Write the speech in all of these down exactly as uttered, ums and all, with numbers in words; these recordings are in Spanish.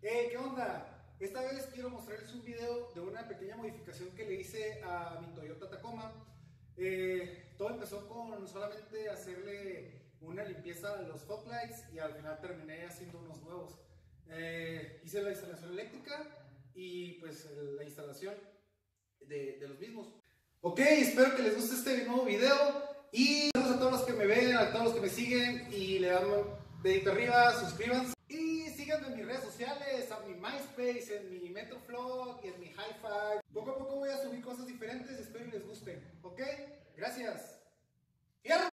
Hey, ¿qué onda? Esta vez quiero mostrarles un video de una pequeña modificación que le hice a mi Toyota Tacoma. Eh, todo empezó con solamente hacerle una limpieza a los fog lights y al final terminé haciendo unos nuevos. Eh, hice la instalación eléctrica y pues la instalación de, de los mismos. Ok, espero que les guste este nuevo video y saludos a todos los que me ven, a todos los que me siguen y le dan dedito arriba, suscríbanse y síganme en mis redes sociales, a mi MySpace, en mi Metroflog y en mi Hi-Fi. Poco a poco voy a subir cosas diferentes, espero que les gusten. Ok, gracias. ¡Fierro!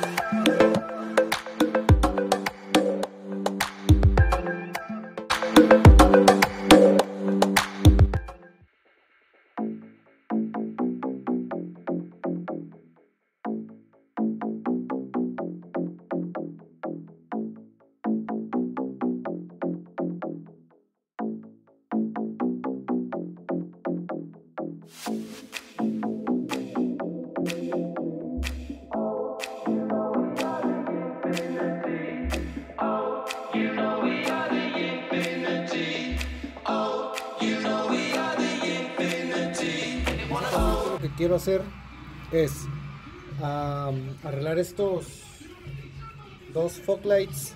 Lo que quiero hacer es um, arreglar estos dos fog lights,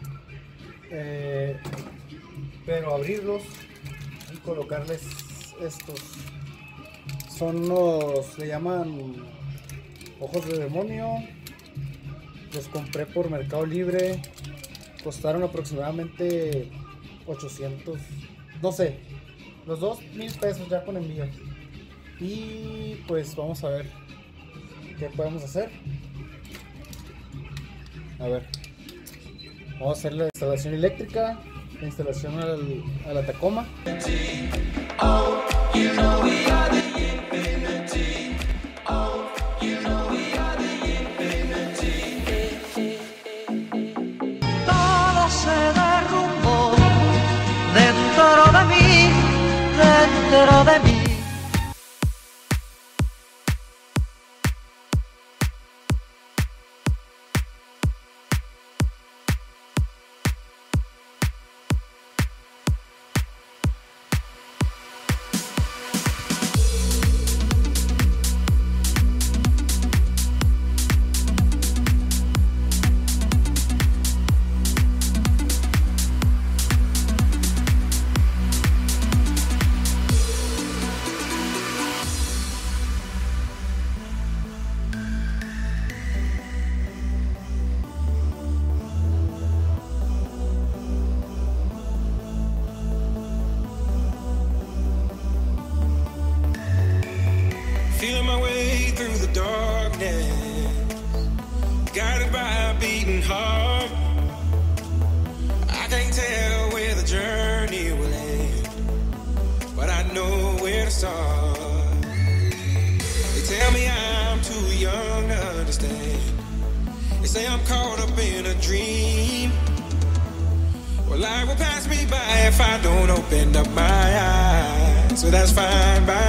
eh, pero abrirlos y colocarles estos. Son los, le llaman ojos de demonio. Los compré por Mercado Libre, costaron aproximadamente ochocientos, no sé, los dos mil pesos ya con envío. Y pues vamos a ver qué podemos hacer. A ver, vamos a hacer la instalación eléctrica, la instalación al, a la Tacoma. Todo se derrumbó dentro de mí, dentro de mí. Feeling my way through the darkness, guided by a beating heart. I can't tell where the journey will end, but I know where to start. They tell me I'm too young to understand. They say I'm caught up in a dream. Well, life will pass me by if I don't open up my eyes. So that's fine by